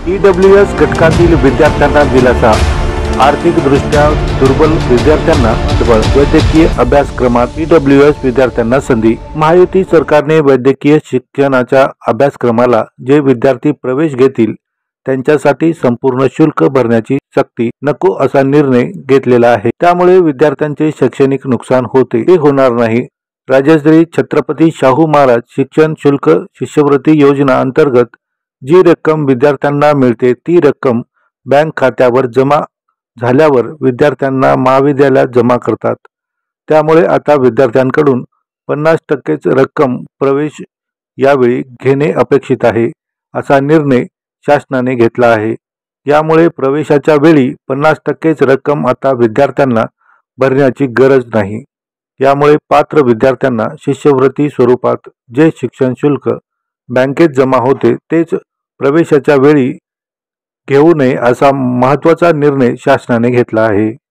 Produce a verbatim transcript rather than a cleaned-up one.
E W S घटकातील विद्यार्थ्यांना दिलासा, आर्थिकदृष्ट्या दुर्बल विद्यार्थ्यांना वैद्यकीय अभ्यासक्रमात ई डब्ल्यू एस विद्यार्थ्यांना संधी। महायुती सरकारने वैद्यकीय शिक्षणाच्या अभ्यासक्रमाला जे विद्यार्थी प्रवेश घेतील त्यांच्यासाठी संपूर्ण शुल्क भरण्याची सक्ती नको असा निर्णय घेतलेला आहे। त्यामुळे विद्यार्थ्यांचे शैक्षणिक नुकसान होते ते होणार नाही। राजश्री छत्रपती शाहू महाराज शिक्षण शुल्क शिष्यवृत्ती योजना अंतर्गत जी रक्कम विद्यार्थ्यांना मिळते ती रक्कम बँक खात्यावर जमा झाल्यावर विद्यार्थ्यांना महाविद्यालयात जमा करतात। त्यामुळे आता विद्यार्थ्यांकडून पन्नास टक्केच रक्कम प्रवेश यावेळी घेणे अपेक्षित आहे असा निर्णय शासनाने घेतला आहे। यामुळे प्रवेशाच्या वेळी पन्नास टक्केच रक्कम आता विद्यार्थ्यांना भरण्याची गरज नाही। यामुळे पात्र विद्यार्थ्यांना शिष्यवृत्ती स्वरूपात जे शिक्षण शुल्क बँकेत जमा होते तेच प्रवेशाच्या वेळी घेऊ नये असा महत्त्वाचा निर्णय शासनाने घेतला आहे।